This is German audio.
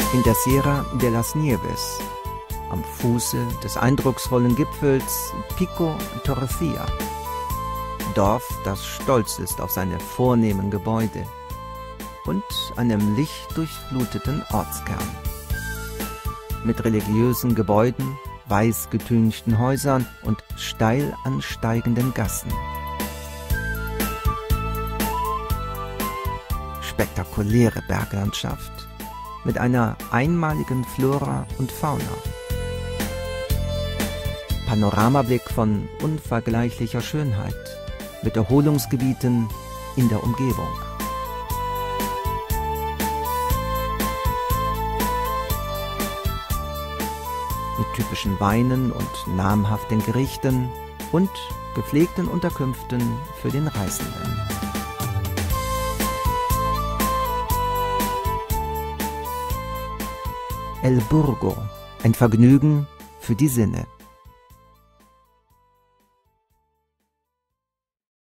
In der Sierra de las Nieves, am Fuße des eindrucksvollen Gipfels Pico Torrecilla. Dorf, das stolz ist auf seine vornehmen Gebäude und einem lichtdurchfluteten Ortskern. Mit religiösen Gebäuden, weiß getünchten Häusern und steil ansteigenden Gassen. Spektakuläre Berglandschaft mit einer einmaligen Flora und Fauna. Panoramablick von unvergleichlicher Schönheit mit Erholungsgebieten in der Umgebung. Mit typischen Weinen und namhaften Gerichten und gepflegten Unterkünften für den Reisenden. El Burgo, ein Vergnügen für die Sinne.